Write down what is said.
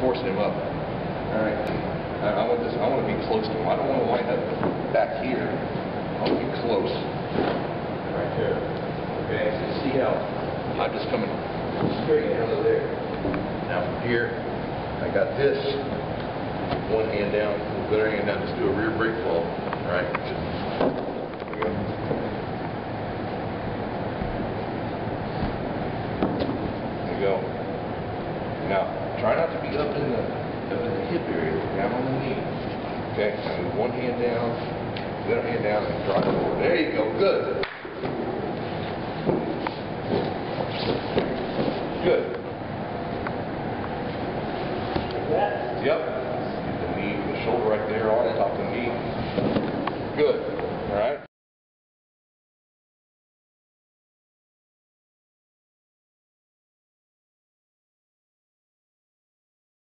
forcing him up. All right. I want this. I want to be close to him. I don't want to wind up back here. I want to be close. Right there. Okay. So see how I'm just coming straight out of there. Now from here, I got this. One hand down, the other hand down. Just do a rear brake fall. All right. Just, there we go. There you go. Now, try not to be up in the hip area, down on the knee. Okay, so one hand down, the other hand down, and drive forward. There you go, good. Good. Like that? Yep.